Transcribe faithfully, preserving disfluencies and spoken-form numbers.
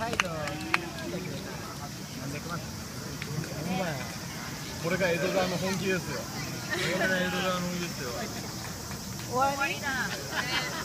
態度なんでくれたら何百万。ほんまや。 これが江戸川の本気ですよ。これが江戸川の本気ですよ。 終わりだ。